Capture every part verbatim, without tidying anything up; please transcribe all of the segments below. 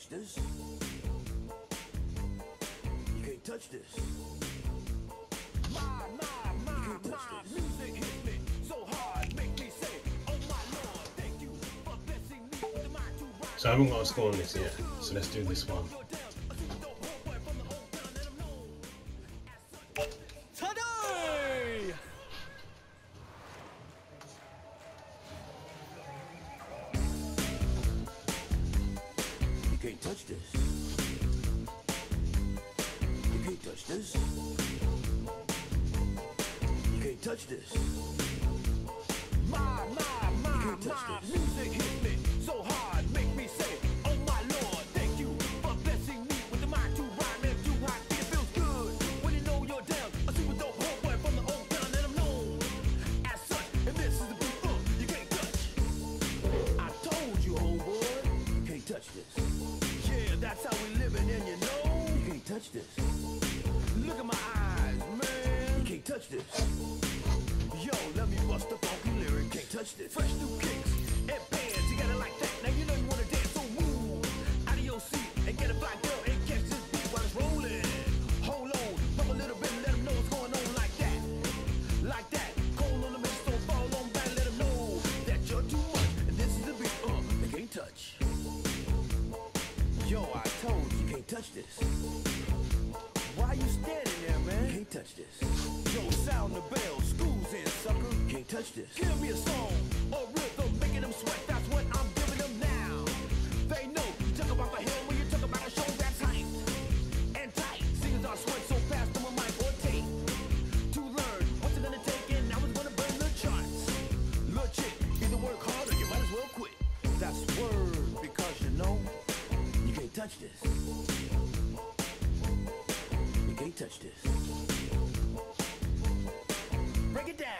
touch this. You can't touch this. My, my, my, you can't touch my this. Music hits me so hard, make me say, oh my Lord, thank you for blessing me with the mind to rhyme. So I haven't got a score on this yet, so let's do this one. Today! You can't touch this. You can't touch this. You can't touch this. My, my, my, you can't touch my this. Music hit me so hard, make me say, oh my Lord, thank you for blessing me with the mind to rhyme and do hot. It feels good when you know you're down. A super dope homeboy from the old town, and I'm known as such. And this is the beat, uh, you can't touch. I told you, homeboy, you can't touch this. Yeah, that's how we living, and you know you can't touch this. Look at my eyes, man. You can't touch this. Yo, let me bust a funky lyric. Can't touch this. Fresh new kicks and bands. You got it like that. Now you know you wanna dance, so move out of your seat and get a black girl and catch this beat while it's rolling. Hold on, pump a little bit and let them know what's going on like that, like that. Cold on the mix, don't fall on back. Let them know that you're too much. And this is the beat. Uh, they can't touch. Yo, I told you, you can't touch this. Why you standing there, man? You can't touch this. Yo, sound the bell, school's in, sucker. You can't touch this. Give me a song or rhythm, making them sweat. That's what I'm giving them now. They know you talk about the hill when you talk about a show that's hype and tight. Singers are sweat so fast on my mic or tape to learn what's it gonna take, and now it's gonna burn the charts. Legit, either work hard or you might as well quit. That's word because you know you can't touch this. You can't touch this. Break it down.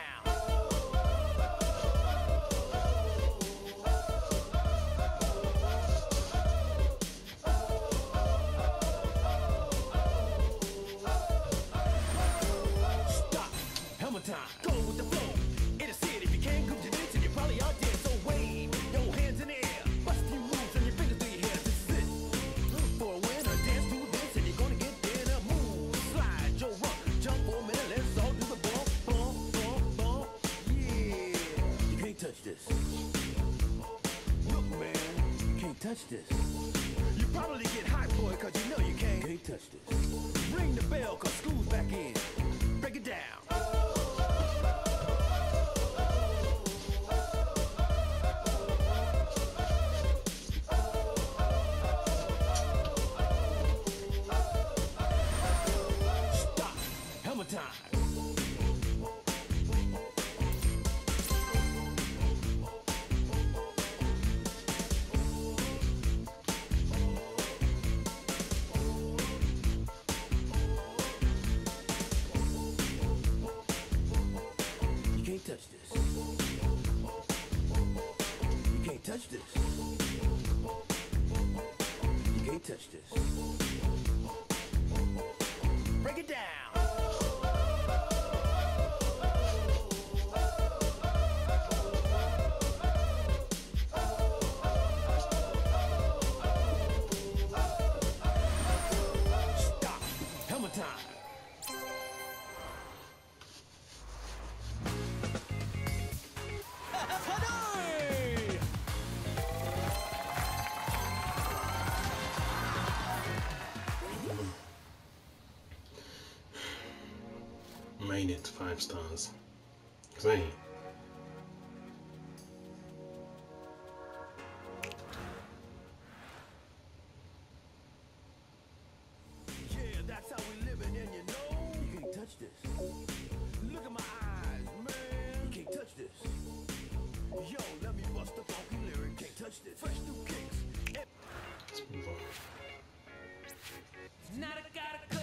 Stop. Helmet time. Go with the flow. In a city, if you can't come to this, and you probably are dead. So wave your hands in the air. Bust a few moves and your fingers through your hair. This is it. For a winner, dance to this, and you're gonna get there in a move. Slide your rump, jump for a minute. Let's all do the bump, bump, bump, bump. Yeah. You can't touch this. Look, man, you can't touch this. You probably get hot, boy, cause you know you can't. You can't touch this. Ring the bell, cause school's back in. Break it down. Stop. Helmet time. You can't touch this. You can't touch this. You can't touch this. Break it down. Stop. Helmet time. Today! Made it to five stars. See? Yeah, that's how we living, and you know you can't touch this. Look at my eyes, man. You can't touch this. Yo, let me bust a funky lyric. Can't touch this. Fresh new kicks. Let's move on. Now I gotta